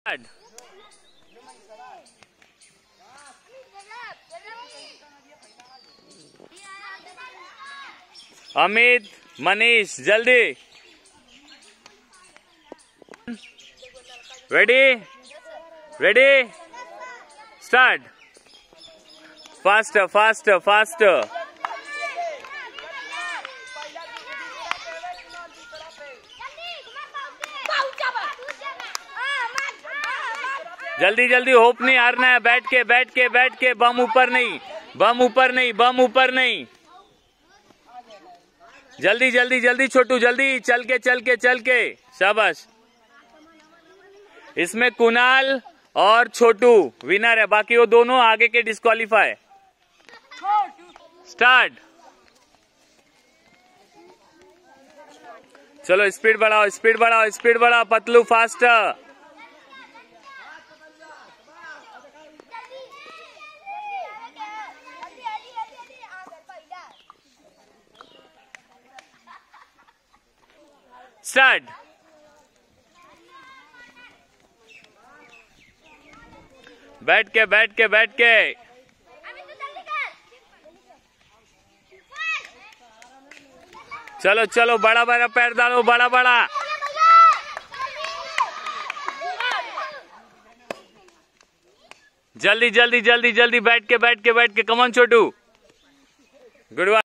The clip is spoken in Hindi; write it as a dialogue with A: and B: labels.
A: अमित, मनीष, जल्दी। Ready ready start. Fast fast fast. जल्दी जल्दी, होप नहीं हारना है। बैठ के बैठ के बैठ के, बम ऊपर नहीं, बम ऊपर नहीं, बम ऊपर नहीं। जल्दी जल्दी जल्दी छोटू, जल्दी चल के चल के चल के। शाबाश। इसमें कुणाल और छोटू विनर है, बाकी वो दोनों आगे के डिस्क्वालीफाई। स्टार्ट। चलो स्पीड बढ़ाओ, स्पीड बढ़ाओ, स्पीड बढ़ाओ। पतलू फास्ट। स्टार्ट। बैठ के बैठ के बैठ के। चलो चलो, बड़ा बड़ा पैर डालो, बड़ा बड़ा। जल्दी जल्दी जल्दी जल्दी, बैठ के बैठ के बैठ के। Come on Chhotu, good.